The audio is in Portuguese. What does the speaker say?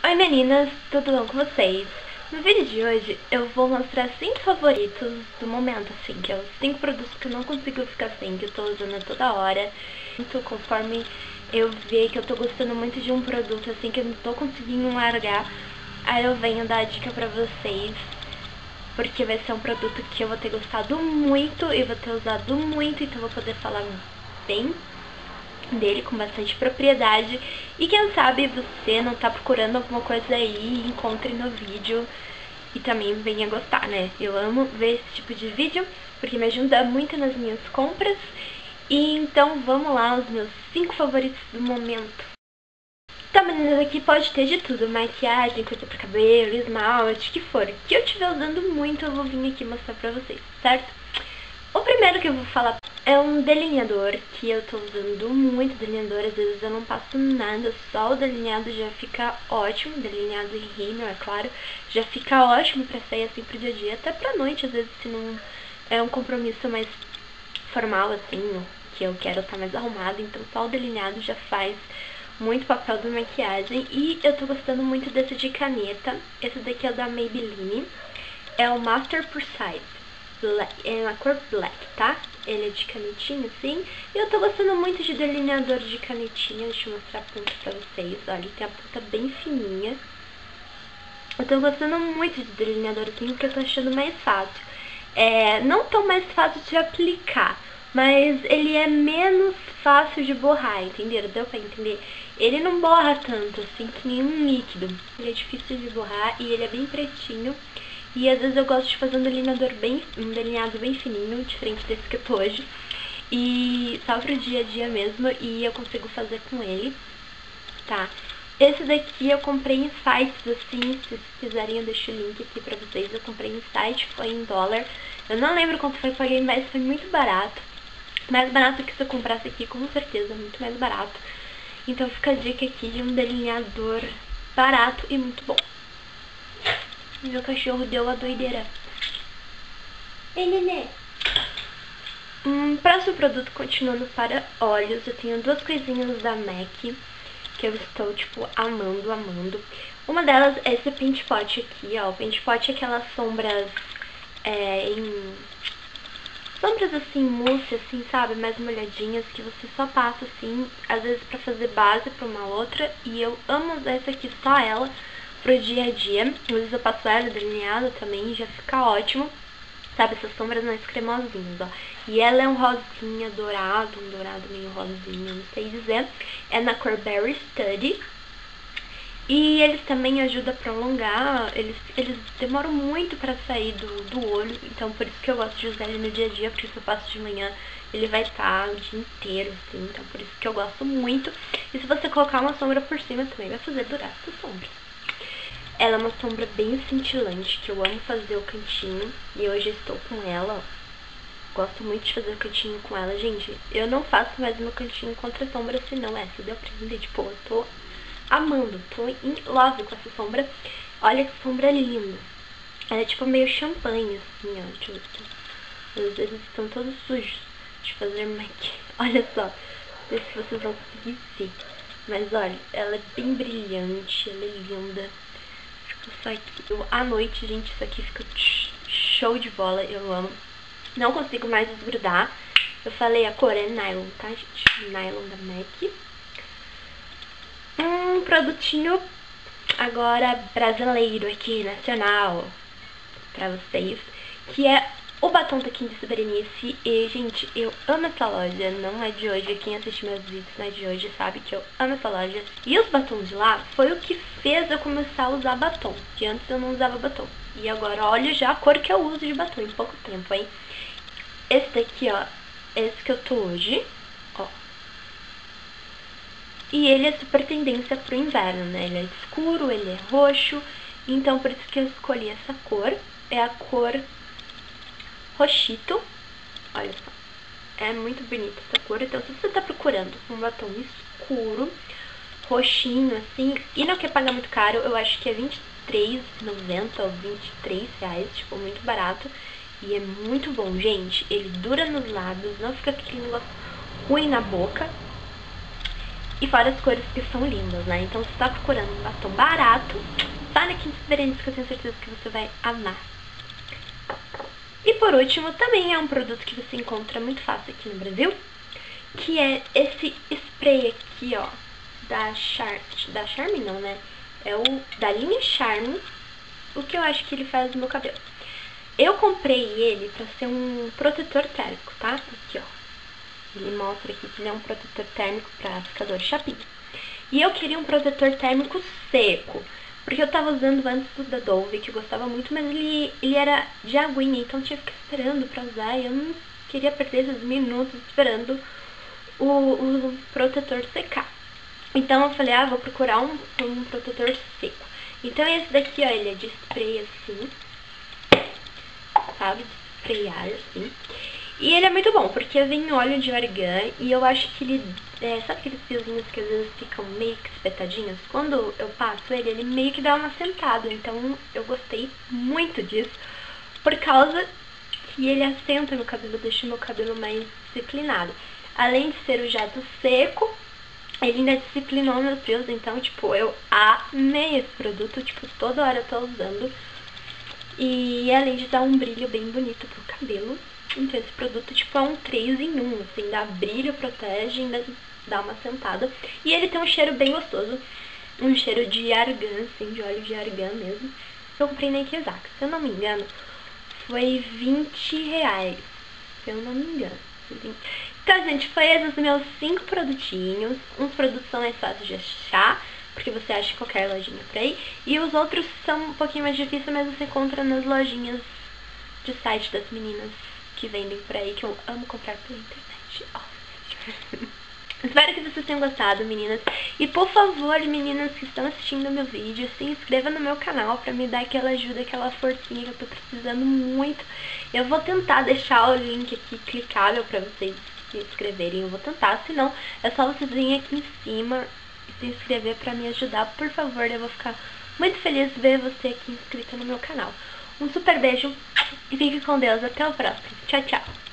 Oi meninas, tudo bom com vocês? No vídeo de hoje eu vou mostrar 5 favoritos do momento, assim, que é os 5 produtos que eu não consigo ficar sem, que eu tô usando a toda hora. Então, conforme eu ver que eu tô gostando muito de um produto, assim, que eu não tô conseguindo largar, aí eu venho dar a dica pra vocês, porque vai ser um produto que eu vou ter gostado muito e vou ter usado muito, então eu vou poder falar bem dele com bastante propriedade. E quem sabe você não tá procurando alguma coisa aí e encontre no vídeo e também venha gostar, né? Eu amo ver esse tipo de vídeo porque me ajuda muito nas minhas compras. E então vamos lá, os meus 5 favoritos do momento. Então meninas, aqui pode ter de tudo, maquiagem, coisa pra cabelo, esmalte, o que for. O que eu estiver usando muito eu vou vir aqui mostrar pra vocês, certo? O primeiro que eu vou falar é um delineador, que eu tô usando muito delineador, às vezes eu não passo nada, só o delineado já fica ótimo, delineado em rímel, é claro, já fica ótimo pra sair assim pro dia a dia, até pra noite, às vezes se não é um compromisso mais formal assim, que eu quero estar mais arrumada, então só o delineado já faz muito papel da maquiagem. E eu tô gostando muito desse de caneta, esse daqui é da Maybelline, é o Master Precise. É na cor black, tá? Ele é de canetinha, assim. E eu tô gostando muito de delineador de canetinha. Deixa eu mostrar a ponta pra vocês. Olha, tem a ponta bem fininha. Eu tô gostando muito de delineador assim, porque eu tô achando mais fácil. Não tão mais fácil de aplicar, mas ele é menos fácil de borrar, entenderam? Deu pra entender? Ele não borra tanto, assim, que nenhum líquido. Ele é difícil de borrar e ele é bem pretinho. E às vezes eu gosto de fazer um delineado bem fininho, diferente desse que eu tô hoje. E só pro dia a dia mesmo, e eu consigo fazer com ele, tá? Esse daqui eu comprei em sites, assim, se vocês quiserem eu deixo o link aqui pra vocês. Eu comprei em site, foi em dólar. Eu não lembro quanto foi, paguei, mas foi muito barato. Mais barato que se eu comprasse aqui, com certeza, muito mais barato. Então fica a dica aqui de um delineador barato e muito bom. Meu cachorro deu a doideira. Ei, nenê. Próximo produto, continuando para olhos, eu tenho duas coisinhas da MAC que eu estou, tipo, amando. Uma delas é esse Paint Pot aqui, ó. O Paint Pot é aquelas sombras sombras assim, mousse, assim, sabe? Mais molhadinhas, que você só passa, assim, às vezes pra fazer base pra uma outra. E eu amo usar essa aqui, só ela, pro dia a dia. Às vezes eu passo ela delineada também, já fica ótimo. Sabe, essas sombras mais cremosinhas, ó. E ela é um rosinha dourado, um dourado meio rosinha, não sei dizer. É na cor Berry Study. E eles também ajudam a prolongar, eles demoram muito pra sair do olho, então por isso que eu gosto de usar ele no dia a dia, porque se eu passo de manhã ele vai estar o dia inteiro, assim, então por isso que eu gosto muito. E se você colocar uma sombra por cima também vai fazer durar essa sombra. Ela é uma sombra bem cintilante, que eu amo fazer o cantinho, e hoje estou com ela, ó. Gosto muito de fazer o cantinho com ela, gente. Eu não faço mais meu cantinho contra sombra se não essa, deu pra entender? Tipo, eu tô amando, tô in love com essa sombra. Olha que sombra linda. Ela é tipo meio champanhe, assim, ó. Deixa eu ver. Os dedos estão todos sujos de fazer maquiagem. Olha só, não sei se vocês vão conseguir ver. Mas olha, ela é bem brilhante, ela é linda. Isso aqui, à noite, gente, isso aqui fica show de bola, eu amo. Não consigo mais desgrudar. Eu falei, a cor é nylon, tá, gente? Nylon da MAC. Um produtinho agora brasileiro aqui, nacional, pra vocês, que é o batom Taquinho de Berenice. E, gente, eu amo essa loja, não é de hoje. Quem assiste meus vídeos não é de hoje sabe que eu amo essa loja. E os batons de lá foi o que fez eu começar a usar batom, que antes eu não usava batom. E agora olha já a cor que eu uso de batom em pouco tempo, hein? Esse daqui, ó, esse que eu tô hoje, ó. E ele é super tendência pro inverno, né? Ele é escuro, ele é roxo, então por isso que eu escolhi essa cor. É a cor roxito. Olha só, é muito bonita essa cor. Então se você tá procurando um batom escuro, roxinho, assim, e não quer pagar muito caro, eu acho que é R$23,90 ou R$23, tipo, muito barato. E é muito bom, gente. Ele dura nos lábios, não fica aquele negócio ruim na boca. E fora as cores que são lindas, né? Então se você tá procurando um batom barato, vai na Quinta Experiência que eu tenho certeza que você vai amar. E por último, também é um produto que você encontra muito fácil aqui no Brasil, que é esse spray aqui, ó, da Charme não, né? É o da linha Charme, o que eu acho que ele faz no meu cabelo. Eu comprei ele pra ser um protetor térmico, tá? Aqui, ó. Ele mostra aqui que ele é um protetor térmico pra ficador de chapinha. E eu queria um protetor térmico seco, porque eu tava usando antes do da Dove, que eu gostava muito, mas ele era de aguinha, então eu tinha que ficar esperando pra usar, e eu não queria perder esses minutos esperando o protetor secar. Então eu falei, vou procurar um protetor seco. Então esse daqui, ó, ele é de spray assim, sabe? De sprayar assim. E ele é muito bom, porque vem óleo de argan e eu acho que ele... sabe aqueles fiozinhos que às vezes ficam meio que espetadinhos? Quando eu passo ele meio que dá uma sentada. Então eu gostei muito disso, por causa que ele assenta no cabelo, deixa o meu cabelo mais disciplinado. Além de ser o jato seco, ele ainda disciplinou meus fios. Então, tipo, eu amei esse produto. Tipo, toda hora eu tô usando. E além de dar um brilho bem bonito pro cabelo, então esse produto, tipo, é um 3 em 1, assim, dá brilho, protege, ainda dá uma sentada. E ele tem um cheiro bem gostoso, um cheiro de argan, assim, de óleo de argan mesmo. Eu comprei na Ikezak, se eu não me engano, foi R$20, se eu não me engano. Então, gente, foi esses os meus 5 produtinhos. Uns produtos são mais fáceis de achar, porque você acha em qualquer lojinha por aí. E os outros são um pouquinho mais difíceis, mas você encontra nas lojinhas de site das meninas que vendem por aí, que eu amo comprar pela internet. Espero que vocês tenham gostado, meninas. E por favor, meninas que estão assistindo o meu vídeo, se inscreva no meu canal pra me dar aquela ajuda, aquela forcinha que eu tô precisando muito. Eu vou tentar deixar o link aqui clicável pra vocês se inscreverem. Eu vou tentar, se não, é só vocês virem aqui em cima e se inscrever pra me ajudar. Por favor, eu vou ficar muito feliz de ver você aqui inscrita no meu canal. Um super beijo e fique com Deus. Até o próximo. Tchau, tchau.